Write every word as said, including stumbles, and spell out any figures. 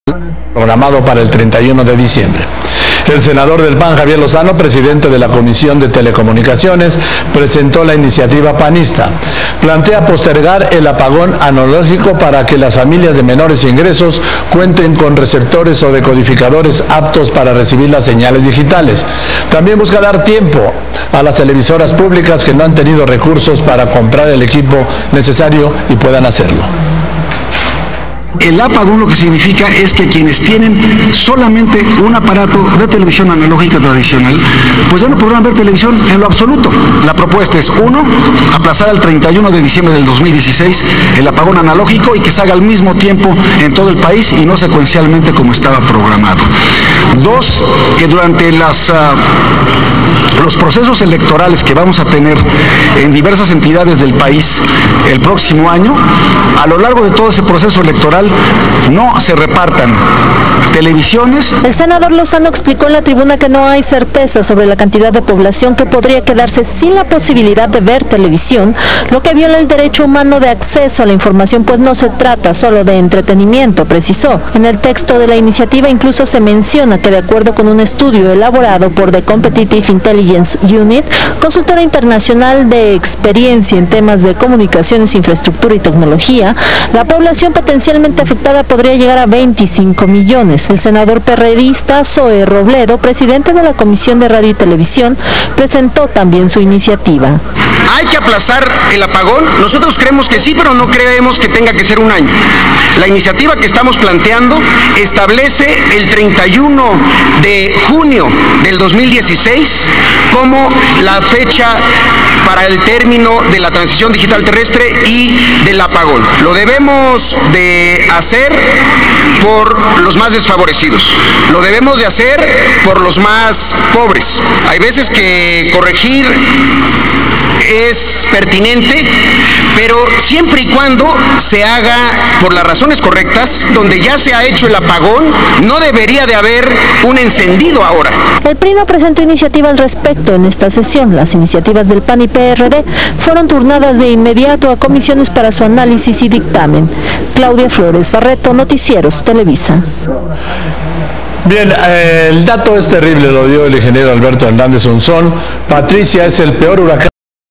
programado para el treinta y uno de diciembre. El senador del P A N, Javier Lozano, presidente de la Comisión de Telecomunicaciones, presentó la iniciativa panista. Plantea postergar el apagón analógico para que las familias de menores ingresos cuenten con receptores o decodificadores aptos para recibir las señales digitales. También busca dar tiempo a las televisoras públicas que no han tenido recursos para comprar el equipo necesario y puedan hacerlo. El apagón lo que significa es que quienes tienen solamente un aparato de televisión analógica tradicional, pues ya no podrán ver televisión en lo absoluto. La propuesta es, uno, aplazar al treinta y uno de diciembre del dos mil dieciséis el apagón analógico y que se haga al mismo tiempo en todo el país y no secuencialmente como estaba programado. Dos, que durante las, uh, los procesos electorales que vamos a tener en diversas entidades del país el próximo año, a lo largo de todo ese proceso electoral no se repartan televisiones. El senador Lozano explicó en la tribuna que no hay certeza sobre la cantidad de población que podría quedarse sin la posibilidad de ver televisión, lo que viola el derecho humano de acceso a la información, pues no se trata solo de entretenimiento, precisó. En el texto de la iniciativa incluso se menciona que de acuerdo con un estudio elaborado por The Competitive Intelligence Unit, consultora internacional de experiencia en temas de comunicaciones, infraestructura y tecnología, la población potencialmente afectada podría llegar a veinticinco millones. El senador perredista Zoe Robledo, presidente de la Comisión de Radio y Televisión, presentó también su iniciativa. ¿Hay que aplazar el apagón? Nosotros creemos que sí, pero no creemos que tenga que ser un año. La iniciativa que estamos planteando establece el treinta y uno de junio del dos mil dieciséis como la fecha para el término de la transición digital terrestre y del apagón. Lo debemos de hacer por los más desfavorecidos, lo debemos de hacer por los más pobres. Hay veces que corregir es pertinente, pero siempre y cuando se haga por las razones correctas. Donde ya se ha hecho el apagón, no debería de haber un encendido ahora. El P R I no presentó iniciativa al respecto en esta sesión. Las iniciativas del P A N y P R D fueron turnadas de inmediato a comisiones para su análisis y dictamen. Claudia Flores Barreto, Noticieros Televisa. Bien, eh, el dato es terrible, lo dio el ingeniero Alberto Hernández Unzón. Patricia es el peor huracán.